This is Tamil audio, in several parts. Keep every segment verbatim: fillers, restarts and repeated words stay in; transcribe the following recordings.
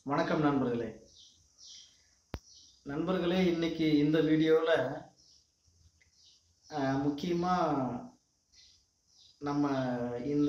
வணக்கம் நண்பர்களே. நண்பர்களே இன்னைக்கு இந்த வீடியோவில் முக்கியமாக நம்ம இந்த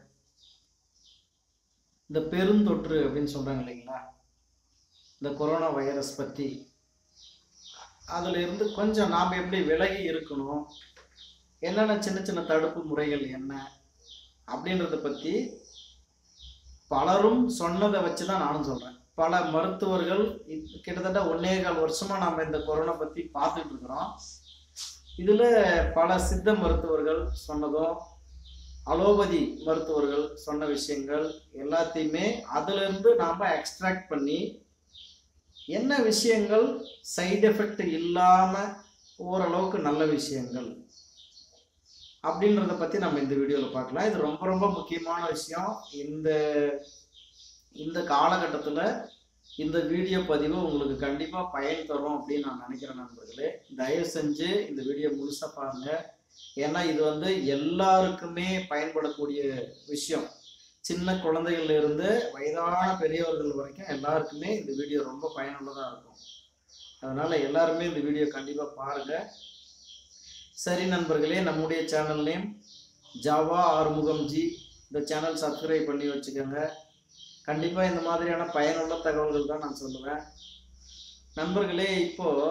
இந்த பெருந்தொற்று அப்படின்னு சொல்கிறாங்க இல்லைங்களா, இந்த கொரோனா வைரஸ் பற்றி, அதில் இருந்து கொஞ்சம் நாம் எப்படி விலகி இருக்கணும், என்னென்ன சின்ன சின்ன தடுப்பு முறைகள் என்ன அப்படின்றத பற்றி பலரும் சொன்னதை வச்சு தான் நானும் சொல்கிறேன். பல மருத்துவர்கள் கிட்டத்தட்ட ஒன்னே கால் வருஷமாக நாம் இந்த கொரோனா பற்றி பார்த்துட்டு இருக்கிறோம். இதில் பல சித்த மருத்துவர்கள் சொன்னதும் அலோபதி மருத்துவர்கள் சொன்ன விஷயங்கள் எல்லாத்தையுமே அதிலிருந்து நாம் எக்ஸ்ட்ராக்ட் பண்ணி என்ன விஷயங்கள் சைடு எஃபெக்ட் இல்லாமல் ஓரளவுக்கு நல்ல விஷயங்கள் அப்படின்றத பற்றி நம்ம இந்த வீடியோவில் பார்க்கலாம். இது ரொம்ப ரொம்ப முக்கியமான விஷயம். இந்த இந்த காலகட்டத்தில் இந்த வீடியோ பதிவு உங்களுக்கு கண்டிப்பாக பயன் தரும் அப்படின்னு நான் நினைக்கிறேன். நண்பர்களே, தயவு செஞ்சு இந்த வீடியோ முழுசாக பாருங்கள். ஏன்னா இது வந்து எல்லாருக்குமே பயன்படக்கூடிய விஷயம். சின்ன குழந்தைகள்ல இருந்து வயதான பெரியவர்கள் வரைக்கும் எல்லாருக்குமே இந்த வீடியோ ரொம்ப பயனுள்ளதாக இருக்கும். அதனால் எல்லாருமே இந்த வீடியோ கண்டிப்பாக பாருங்கள். சரி நண்பர்களே, நம்முடைய channel name Java Arumugam ji. இந்த சேனல் சப்ஸ்கிரைப் பண்ணி வச்சுக்கோங்க. கண்டிப்பாக இந்த மாதிரியான பயனுள்ள தகவல்கள் தான் நான் சொல்லுவேன். நண்பர்களே, இப்போது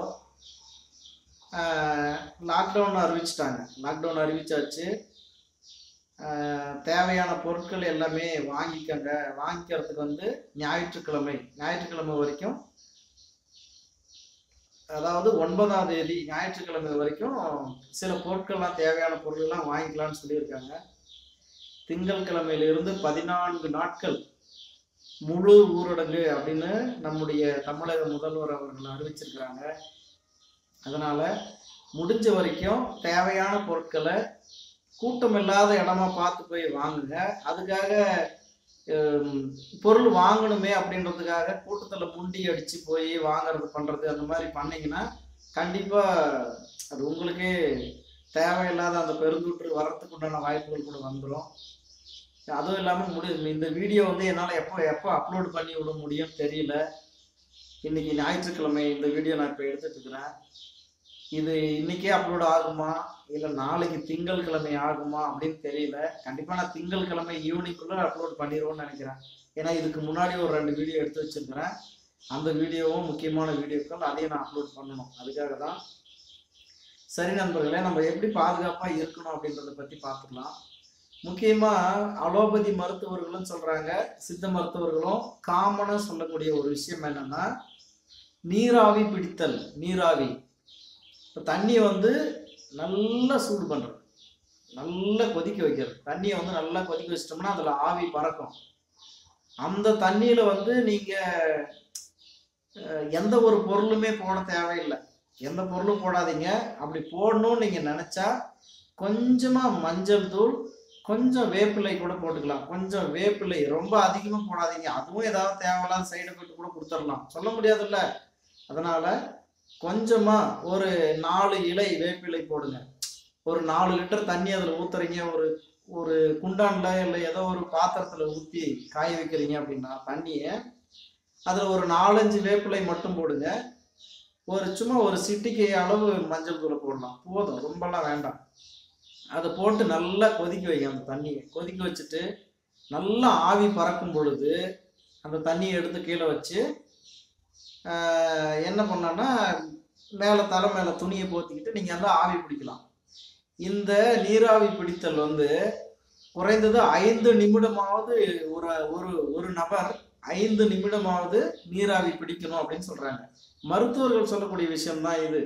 லாக்டவுன் அறிவிச்சிட்டாங்க. லாக்டவுன் அறிவிச்சாச்சு. தேவையான பொருட்கள் எல்லாமே வாங்கிக்கங்க. வாங்கிக்கிறதுக்கு வந்து ஞாயிற்றுக்கிழமை ஞாயிற்றுக்கிழமை வரைக்கும், அதாவது ஒன்பதாம் தேதி ஞாயிற்றுக்கிழமை வரைக்கும் சில பொருட்கள்லாம் தேவையான பொருட்கள்லாம் வாங்கிக்கலாம்னு சொல்லியிருக்காங்க. திங்கள் கிழமையிலிருந்து பதினான்கு நாட்கள் முழு ஊரடங்கு அப்படின்னு நம்முடைய தமிழக முதல்வர் அவர்கள் அறிவிச்சிருக்கிறாங்க. அதனால முடிஞ்ச வரைக்கும் தேவையான பொருட்களை கூட்டம் இல்லாத இடமா பார்த்து போய் வாங்குங்க. அதுக்காக பொருள் வாங்கணுமே அப்படின்றதுக்காக கூட்டத்தில் முண்டி அடித்து போய் வாங்கிறது பண்ணுறது அந்த மாதிரி பண்ணிங்கன்னா கண்டிப்பாக அது உங்களுக்கே தேவையில்லாத அந்த பெருந்தொற்று வர்றதுக்கு உண்டான வாய்ப்புகள் கூட வந்துடும். அதுவும் இல்லாமல் முடி இந்த வீடியோ வந்து என்னால் எப்போ எப்போ அப்லோட் பண்ணி விட முடியும் தெரியல. இன்றைக்கி ஞாயிற்றுக்கிழமை இந்த வீடியோ நான் இப்போ எடுத்துகிட்டு இருக்கிறேன். இது இன்றைக்கே அப்லோட் ஆகுமா இல்லை நாளைக்கு திங்கள் கிழமை ஆகுமா அப்படின்னு தெரியல. கண்டிப்பாக நான் திங்கள் கிழமை ஈவினிங்குள்ளே அப்லோட் பண்ணிடுவோன்னு நினைக்கிறேன். ஏன்னா இதுக்கு முன்னாடி ஒரு ரெண்டு வீடியோ எடுத்து வச்சுருக்கிறேன். அந்த வீடியோவும் முக்கியமான வீடியோக்கள், அதையும் நான் அப்லோட் பண்ணணும். அதுக்காக தான். சரி நண்பர்களே, நம்ம எப்படி பாதுகாப்பாக இருக்கணும் அப்படின்றத பற்றி பார்த்துக்கலாம். முக்கியமாக அலோபதி மருத்துவர்களும் சொல்கிறாங்க, சித்த மருத்துவர்களும் காமனாக சொல்லக்கூடிய ஒரு விஷயம் என்னென்னா நீராவி பிடித்தல். நீராவி இப்போ தண்ணியை வந்து நல்லா சூடு பண்ணுறது, நல்லா கொதிக்க வைக்கிறது. தண்ணியை வந்து நல்லா கொதிக்க வச்சிட்டோம்னா அதில் ஆவி பறக்கும். அந்த தண்ணியில் வந்து நீங்கள் எந்த ஒரு பொருளுமே போட தேவையில்லை. எந்த பொருளும் போடாதீங்க. அப்படி போடணும்னு நீங்கள் நினச்சா கொஞ்சமாக மஞ்சள் தூள், கொஞ்சம் வேப்பிலை கூட போட்டுக்கலாம். கொஞ்சம் வேப்பிலை ரொம்ப அதிகமாக போடாதீங்க. அதுவும் ஏதாவது தேவையில்லாத சைடு எஃபெக்ட் கூட கொடுத்துடலாம், சொல்ல முடியாதுல்ல. அதனால் கொஞ்சமாக ஒரு நாலு இலை வேப்பிலை போடுங்க. ஒரு நாலு லிட்டர் தண்ணி அதில் ஊற்றுறீங்க, ஒரு ஒரு குண்டானில் இல்லை ஏதோ ஒரு பாத்திரத்தில் ஊற்றி காய வைக்கிறீங்க அப்படின்னா தண்ணியை அதில் ஒரு நாலஞ்சு வேப்பிலை மட்டும் போடுங்க. ஒரு சும்மா ஒரு சிட்டிக்கை அளவு மஞ்சள் தூளை போடலாம், போதும், ரொம்பலாம் வேண்டாம். அதை போட்டு நல்லா கொதிக்க வைங்க. அந்த தண்ணியை கொதிக்க வச்சுட்டு நல்லா ஆவி பறக்கும் பொழுது அந்த தண்ணியை எடுத்து கீழே வச்சு என்ன பண்ணோன்னா மேலே தலை மேலே துணியை போத்திக்கிட்டு நீங்கள் வந்து ஆவி பிடிக்கலாம். இந்த நீராவி பிடித்தல் வந்து குறைந்தது ஐந்து நிமிடமாவது ஒரு ஒரு ஒரு நபர் ஐந்து நிமிடமாவது நீராவி பிடிக்கணும் அப்படின்னு சொல்கிறாங்க. மருத்துவர்கள் சொல்லக்கூடிய விஷயம்தான் இது.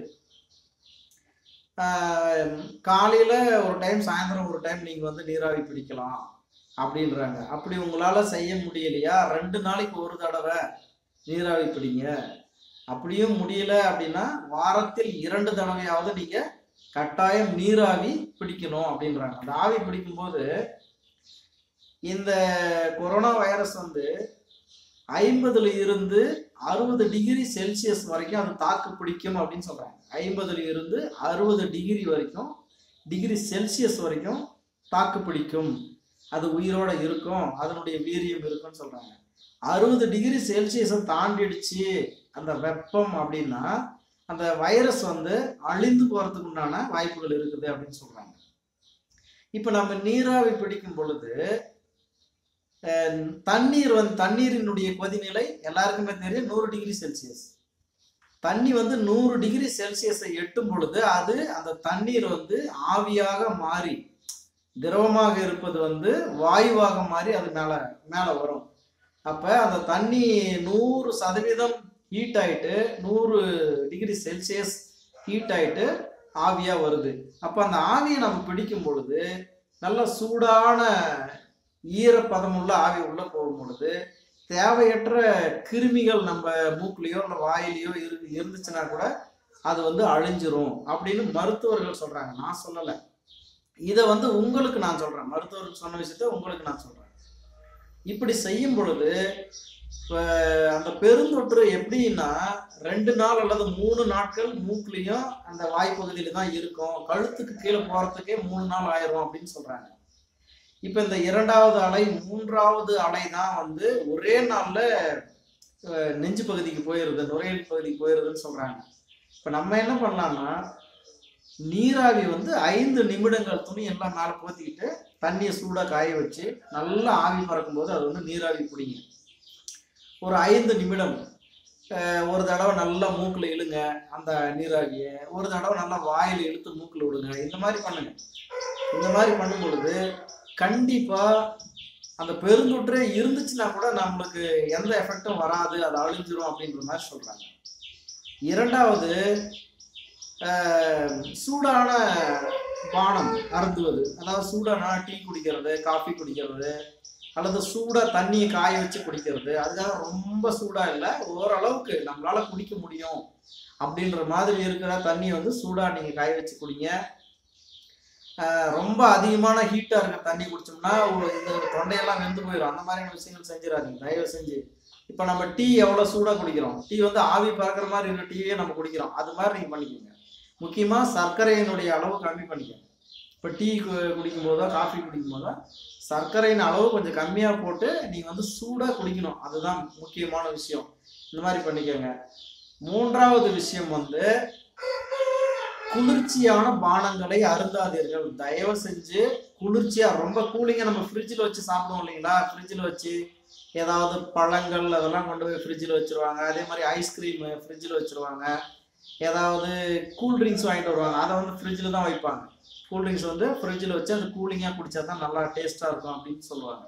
காலையில் ஒரு டைம், சாயந்தரம் ஒரு டைம் நீங்கள் வந்து நீராவி பிடிக்கலாம் அப்படின்றாங்க. அப்படி உங்களால் செய்ய முடியலையா, ரெண்டு நாளைக்கு ஒரு தடவை நீராவி பிடிங்க. அப்படியும் முடியல அப்படின்னா வாரத்தில் இரண்டு தடவையாவது நீங்கள் கட்டாயம் நீராவி பிடிக்கணும் அப்படின்றாங்க. அந்த ஆவி பிடிக்கும்போது இந்த கொரோனா வைரஸ் வந்து ஐம்பதுல இருந்து அறுபது டிகிரி செல்சியஸ் வரைக்கும் அது தாக்கு பிடிக்கும் அப்படின்னு சொல்றாங்க. ஐம்பதுல இருந்து அறுபது டிகிரி வரைக்கும் டிகிரி செல்சியஸ் வரைக்கும் தாக்கு பிடிக்கும், அது உயிரோட இருக்கும், அதனுடைய வீரியம் இருக்குன்னு சொல்றாங்க. அறுபது டிகிரி செல்சியஸை தாண்டிடுச்சு அந்த வெப்பம் அப்படின்னா அந்த வைரஸ் வந்து அழிந்து போறதுக்கு உண்டான வாய்ப்புகள் இருக்குது அப்படின்னு சொல்றாங்க. இப்ப நம்ம நீராவி பிடிக்கும் பொழுது தண்ணீர் வந்து தண்ணீரினுடைய கொதிநிலை எல்லாருக்குமே தெரியும் நூறு டிகிரி செல்சியஸ். தண்ணி வந்து நூறு டிகிரி செல்சியஸை எட்டும் பொழுது அது அந்த தண்ணீர் வந்து ஆவியாக மாறி திரவமாக இருப்பது வந்து வாயுவாக மாறி அது மேல மேல வரும். அப்ப அந்த தண்ணி நூறு சதவீதம் ஹீட் ஆயிட்டு நூறு டிகிரி செல்சியஸ் ஹீட் ஆயிட்டு ஆவியா வருது. அப்ப அந்த ஆவியை நம்ம பிடிக்கும் பொழுது நல்ல சூடான ஈரப்பதமுள்ள ஆவி உள்ள போகும் பொழுது தேவையற்ற கிருமிகள் நம்ம மூக்குலையோ இல்லை வாயிலையோ இரு இருந்துச்சுன்னா கூட அது வந்து அழிஞ்சிரும் அப்படின்னு மருத்துவர்கள் சொல்றாங்க. நான் சொல்லலை, இதை வந்து உங்களுக்கு நான் சொல்றேன். மருத்துவர்கள் சொன்ன விஷயத்த உங்களுக்கு நான் சொல்றேன். இப்படி செய்யும் பொழுது அந்த பெருந்தொற்று எப்படின்னா ரெண்டு நாள் அல்லது மூணு நாட்கள் மூக்குலையும் அந்த வாய்ப்பகுதியில தான் இருக்கும். கழுத்துக்கு கீழே போறதுக்கே மூணு நாள் ஆயிரும் அப்படின்னு சொல்றாங்க. இப்ப இந்த இரண்டாவது அலை மூன்றாவது அலை தான் வந்து ஒரே நாள்ல நெஞ்சு பகுதிக்கு போயிருது, நுரையீரல் பகுதிக்கு போயிருதுன்னு சொல்றாங்க. இப்ப நம்ம என்ன பண்ணலாம்னா நீராவி வந்து ஐந்து நிமிடங்கள் துணி எல்லாம் மேல போத்திக்கிட்டு தண்ணியை சூடா காய வச்சு நல்லா ஆவி பறக்கும் போது அது வந்து நீராவி பிடிங்க. ஒரு ஐந்து நிமிடம் ஒரு தடவை நல்லா மூக்குல இழுங்க அந்த நீராவியை, ஒரு தடவை நல்லா வாயில இழுத்து மூக்குல விடுங்க. இந்த மாதிரி பண்ணுங்க. இந்த மாதிரி பண்ணும் பொழுது கண்டிப்பா அந்த பெருந்தொற்றே இருந்துச்சுன்னா கூட நம்மளுக்கு எந்த எஃபெக்டும் வராது, அது அழிஞ்சிரும் அப்படின்ற மாதிரி சொல்றாங்க. இரண்டாவது சூடான பானம் அருந்துவது, அதாவது சூடான டீ குடிக்கிறது, காஃபி குடிக்கிறது, அல்லது சூடா தண்ணியை காய வச்சு குடிக்கிறது. அதுக்காக ரொம்ப சூடா இல்லை, ஓரளவுக்கு நம்மளால குடிக்க முடியும் அப்படின்ற மாதிரி இருக்கிற தண்ணியை வந்து சூடா நீங்க காய வச்சு குடிங்க. ரொம்ப அதிகமான ஹீட்டா இருக்க தண்ணி குடிச்சோம்னா இந்த தொண்டையெல்லாம் வெந்து போயிடும். அந்த மாதிரியான விஷயங்கள் செஞ்சிடாதீங்க தயவு செஞ்சு. இப்ப நம்ம டீ எவ்வளவு சூடா குடிக்கிறோம், டீ வந்து ஆவி பறக்கிற மாதிரி இருக்கிற டீயே நம்ம குடிக்கிறோம், அது மாதிரி நீங்க பண்ணிக்கோங்க. முக்கியமா சர்க்கரையினுடைய அளவு கம்மி பண்ணிக்கோங்க. இப்ப டீ குடிக்கும் போதோ காஃபி குடிக்கும் போதோ சர்க்கரையின் அளவு கொஞ்சம் கம்மியா போட்டு நீங்க வந்து சூடா குடிக்கணும், அதுதான் முக்கியமான விஷயம். இந்த மாதிரி பண்ணிக்கோங்க. மூன்றாவது விஷயம் வந்து குளிர்ச்சியான பானங்களை அருந்தாதீர்கள். தயவு செஞ்சு குளிர்ச்சியா ரொம்ப கூலிங்கா நம்ம ஃப்ரிட்ஜில் வச்சு சாப்பிடுவோம் இல்லைங்களா, ஃப்ரிட்ஜில் வச்சு ஏதாவது பழங்கள் அதெல்லாம் கொண்டு போய் ஃப்ரிட்ஜில் வச்சிருவாங்க. அதே மாதிரி ஐஸ்கிரீமு ஃப்ரிட்ஜில் வச்சிருவாங்க. ஏதாவது கூல்ட்ரிங்க்ஸ் வாங்கிட்டு வருவாங்க, அதை வந்து ஃப்ரிட்ஜில் தான் வைப்பாங்க. கூல்ட்ரிங்க்ஸ் வந்து ஃப்ரிட்ஜில் வச்சு அது கூலிங்காக குடிச்சா தான் நல்லா டேஸ்ட்டாக இருக்கும் அப்படின்னு சொல்லுவாங்க.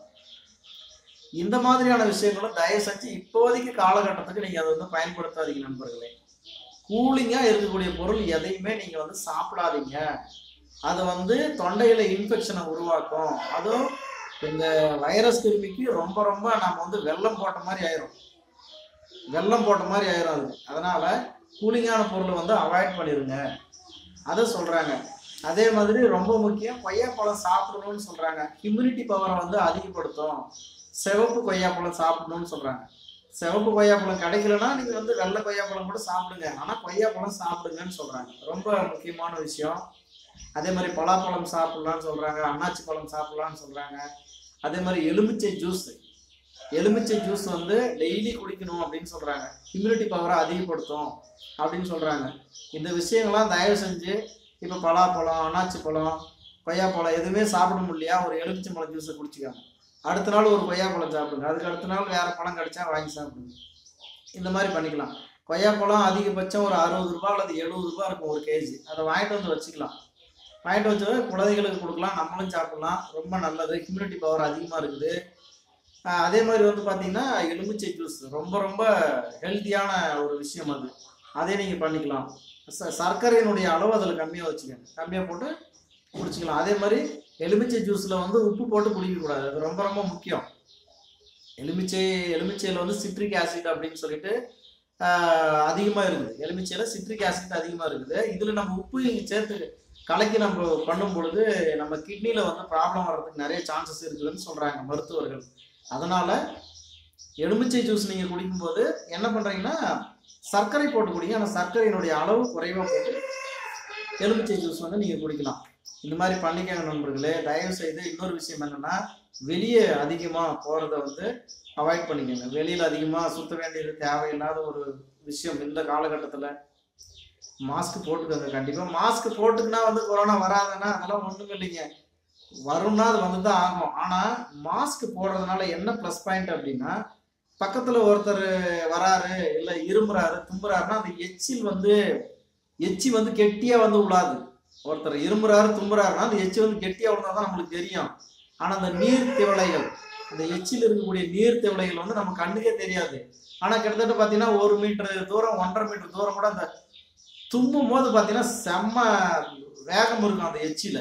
இந்த மாதிரியான விஷயங்களும் தயவு செஞ்சு இப்போதைக்கு காலகட்டத்துக்கு நீங்கள் அதை வந்து பயன்படுத்தாதீங்க நண்பர்களே. கூலிங்காக இருக்கக்கூடிய பொருள் எதையுமே நீங்கள் வந்து சாப்பிடாதீங்க. அது வந்து தொண்டையில் இன்ஃபெக்ஷனை உருவாக்கும். அதுவும் இந்த வைரஸ் கிருமிக்கு ரொம்ப ரொம்ப நம்ம வந்து வெல்லம் போட்ட மாதிரி ஆயிரும், வெல்லம் போட்ட மாதிரி ஆயிரும் அது. அதனால கூலிங்கான பொருளை வந்து அவாய்ட் பண்ணிடுங்க, அதை சொல்றாங்க. அதே மாதிரி ரொம்ப முக்கியம் கொய்யாப்பழம் சாப்பிடணும்னு சொல்றாங்க. இம்யூனிட்டி பவரை வந்து அதிகப்படுத்தும். சிவப்பு கொய்யாப்பழம் சாப்பிடணும்னு சொல்றாங்க. சிவப்பு கொய்யாப்பழம் கிடைக்கலன்னா நீங்க வந்து வெள்ளை கொய்யாப்பழம் கூட சாப்பிடுங்க, ஆனா கொய்யாப்பழம் சாப்பிடுங்கன்னு சொல்றாங்க. ரொம்ப முக்கியமான விஷயம். அதே மாதிரி பலாப்பழம் சாப்பிடலான்னு சொல்றாங்க, அன்னாச்சி பழம் சாப்பிடலான்னு சொல்றாங்க. அதே மாதிரி எலுமிச்சை ஜூஸ், எலுமிச்சை ஜூஸ் வந்து டெய்லி குடிக்கணும் அப்படின்னு சொல்றாங்க. இம்யூனிட்டி பவரை அதிகப்படுத்தும் அப்படின்னு சொல்றாங்க. இந்த விஷயங்கள்லாம் தயவு செஞ்சு இப்போ பலாப்பழம், அன்னாச்சி பழம், கொய்யாப்பழம் எதுவுமே சாப்பிட முடியலையா, ஒரு எலுமிச்சை பழம் ஜூஸை குடிச்சுக்காங்க. அடுத்த நாள் ஒரு கொய்யாப்பழம் சாப்பிடுங்க, அதுக்கு அடுத்த நாள் வேற பழம் கிடைச்சா வாங்கி சாப்பிடுங்க. இந்த மாதிரி பண்ணிக்கலாம். கொய்யாப்பழம் அதிகபட்சம் ஒரு அறுபது ரூபாய் அல்லது எழுபது ரூபாய் இருக்கும் ஒரு கேஜி. அதை வாங்கிட்டு வந்து வச்சுக்கலாம். வாங்கிட்டு வச்சு குழந்தைகளுக்கு கொடுக்கலாம், நம்மளும் சாப்பிடலாம். ரொம்ப நல்லது, இம்யூனிட்டி பவர் அதிகமாக இருக்குது. அதே மாதிரி வந்து பார்த்தீங்கன்னா எலுமிச்சை ஜூஸ் ரொம்ப ரொம்ப ஹெல்த்தியான ஒரு விஷயம் அது, அதே நீங்கள் பண்ணிக்கலாம். ச சர்க்கரையினுடைய அளவு அதில் கம்மியாக வச்சுக்கோங்க, கம்மியாக போட்டு குடிச்சிக்கலாம். அதே மாதிரி எலுமிச்சை ஜூஸில் வந்து உப்பு போட்டு குடிக்கக்கூடாது, அது ரொம்ப ரொம்ப முக்கியம். எலுமிச்சை எலுமிச்சையில் வந்து சிட்ரிக் ஆசிட் அப்படின்னு சொல்லிட்டு அதிகமாக இருக்குது. எலுமிச்சையில் சிட்ரிக் ஆசிட் அதிகமாக இருக்குது. இதில் நம்ம உப்பு சேர்த்து கலக்கி நம்ம பண்ணும் பொழுது நம்ம கிட்னியில் வந்து ப்ராப்ளம் வர்றதுக்கு நிறைய சான்சஸ் இருக்குதுன்னு சொல்கிறாங்க மருத்துவர்கள். அதனால் எலுமிச்சை ஜூஸ் நீங்கள் குடிக்கும்போது என்ன பண்ணுறீங்கன்னா சர்க்கரை போட்டு குடிங்க, ஆனால் சர்க்கரையினுடைய அளவு குறைவாக போட்டு எலுமிச்சை ஜூஸ் வந்து நீங்கள் குடிக்கலாம். இந்த மாதிரி பண்ணிக்கங்க நண்பர்களே. தயவு செய்து இன்னொரு விஷயம் என்னென்னா வெளியே அதிகமாக போகிறத வந்து அவாய்ட் பண்ணிக்கோங்க. வெளியில் அதிகமாக சுற்ற வேண்டியது தேவையில்லாத ஒரு விஷயம். இந்த காலகட்டத்தில் மாஸ்க் போட்டுக்கோங்க. கண்டிப்பாக மாஸ்க் போட்டுக்குன்னா வந்து கொரோனா வராதுன்னா அதெல்லாம் ஒன்றும் இல்லைங்க. வரும்னா அது வந்து தான் ஆகும். ஆனால் மாஸ்க் போடுறதுனால என்ன ப்ளஸ் பாயிண்ட் அப்படின்னா, பக்கத்தில் ஒருத்தர் வராரு இல்லை இருமுறாரு தும்புறாருன்னா அந்த எச்சில் வந்து எச்சி வந்து கெட்டியாக வந்து விழாது. ஒருத்தர் இருமுறாரு தும்புறாருன்னா அந்த எச்சி வந்து கெட்டியாக விழுந்தா தான் நம்மளுக்கு தெரியும். ஆனால் அந்த நீர் திவலைகள், அந்த எச்சில் இருக்கக்கூடிய நீர் திவலைகள் வந்து நம்ம கண்ணுக்கே தெரியாது. ஆனால் கிட்டத்தட்ட பார்த்தீங்கன்னா ஒரு மீட்டர் தூரம் ஒன்றரை மீட்டர் தூரம் கூட அந்த தும்பும் போது பார்த்தீங்கன்னா செம்ம வேகம் இருக்கும் அந்த எச்சில.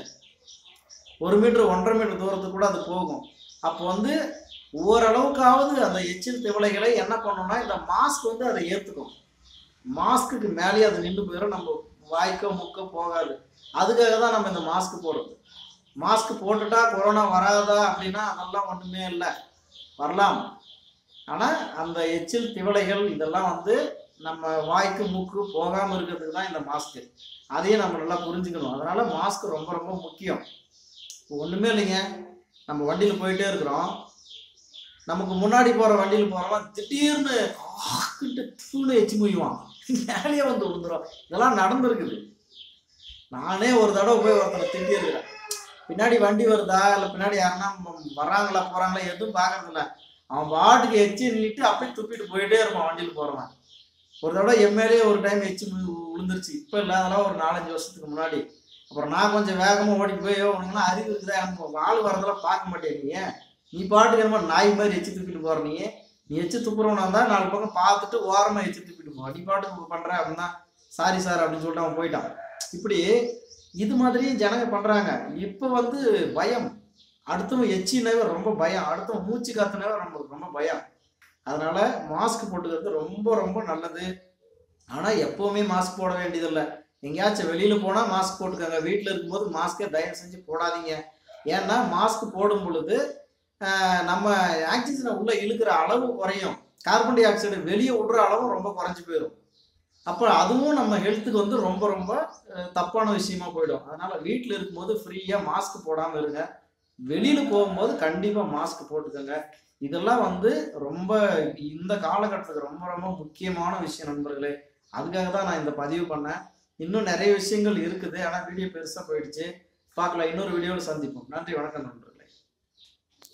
ஒரு மீட்டர் ஒன்றரை மீட்டர் தூரத்துக்கு கூட அது போகும். அப்போ வந்து ஓரளவுக்காவது அந்த எச்சில் திவலைகளை என்ன பண்ணணும்னா இந்த மாஸ்க் வந்து அதை ஏற்றுக்கும். மாஸ்க்குக்கு மேலேயே அது நின்று போயிடும். நம்ம வாய்க்கோ முக்கோ போகாது. அதுக்காக தான் நம்ம இந்த மாஸ்க் போடுறது. மாஸ்க் போட்டுட்டா கொரோனா வராதா அப்படின்னா அதெல்லாம் ஒன்றுமே இல்லை, வரலாம். ஆனால் அந்த எச்சில் திவலைகள் இதெல்லாம் வந்து நம்ம வாய்க்கு மூக்கு போகாமல் இருக்கிறதுக்கு தான் இந்த மாஸ்க்கு. அதையும் நம்ம நல்லா புரிஞ்சுக்கணும். அதனால மாஸ்க் ரொம்ப ரொம்ப முக்கியம். ஒன்றுமே இல்லைங்க, நம்ம வண்டியில் போயிட்டே இருக்கிறோம். நமக்கு முன்னாடி போகிற வண்டியில் போகிறவன் திடீர்னு தூணு எச்சி முய்வான், மேலேயே வந்து விழுந்துடும். இதெல்லாம் நடந்துருக்குது. நானே ஒரு தடவை போய் ஒருத்தரை திட்டிருக்கிறேன். பின்னாடி வண்டி வருதா இல்லை பின்னாடி யாருன்னா வர்றாங்களா போகிறாங்களா எதுவும் பார்க்கறதில்ல. அவன் பாட்டுக்கு எச்சி நின்றுட்டு அப்படியே துப்பிட்டு போயிட்டே இருப்பான் வண்டியில் போகிறவன். ஒரு தடவை எம்எல்ஏ ஒரு டைம் எச்சி விழுந்துருச்சு. இப்போ இல்லை, அதெல்லாம் ஒரு நாலஞ்சு வருஷத்துக்கு முன்னாடி. அப்புறம் நான் கொஞ்சம் வேகமாக ஓடிட்டு போய் உனக்குன்னா அறிவு இருக்குதா, எனக்கு ஆள் வரதெல்லாம் பார்க்க மாட்டேங்க, நீ பாட்டுக்கு என்னமோ நாய் மாதிரி எச்சி துப்பிட்டு போகிற, நீ நீ எச்சி துப்புறவனா இருந்தால் நாலு பக்கம் பார்த்துட்டு ஓரமாக எச்சி துப்பிட்டு போ, நீ பாட்டுக்கு பண்ணுற அப்படின்னா சாரி சார் அப்படின்னு சொல்லிட்டு அவன் போயிட்டான். இப்படி இது மாதிரியும் ஜனங்க பண்ணுறாங்க. இப்போ வந்து பயம், அடுத்தவன் எச்சினாவே ரொம்ப பயம், அடுத்தவன் மூச்சு காத்துனாவே ரொம்ப ரொம்ப பயம். அதனால மாஸ்க் போட்டுக்கிறது ரொம்ப ரொம்ப நல்லது. ஆனால் எப்போவுமே மாஸ்க் போட வேண்டியதில்லை. எங்கேயாச்சும் வெளியில் போனால் மாஸ்க் போட்டுக்கோங்க. வீட்டில் இருக்கும்போது மாஸ்க்கை தயவு செஞ்சு போடாதீங்க. ஏன்னா மாஸ்க் போடும் பொழுது நம்ம ஆக்சிஜனை உள்ளே இழுக்கிற அளவு குறையும், கார்பன் டை ஆக்சைடு வெளியே விடுற அளவும் ரொம்ப குறைஞ்சி போயிடும். அப்போ அதுவும் நம்ம ஹெல்த்துக்கு வந்து ரொம்ப ரொம்ப தப்பான விஷயமா போயிடும். அதனால் வீட்டில் இருக்கும்போது ஃப்ரீயாக மாஸ்க் போடாமல் இருங்க. வெளியில் போகும்போது கண்டிப்பாக மாஸ்க் போட்டுக்கோங்க. இதெல்லாம் வந்து ரொம்ப இந்த காலகட்டத்துக்கு ரொம்ப ரொம்ப முக்கியமான விஷயம் நண்பர்களே. அதுக்காக தான் நான் இந்த பதிவு பண்ணேன். இன்னும் நிறைய விஷயங்கள் இருக்குது, ஆனால் வீடியோ பெருசாக போயிடுச்சு. பார்க்கலாம், இன்னொரு வீடியோவில் சந்திப்போம். நன்றி, வணக்கம் நண்பர்களே.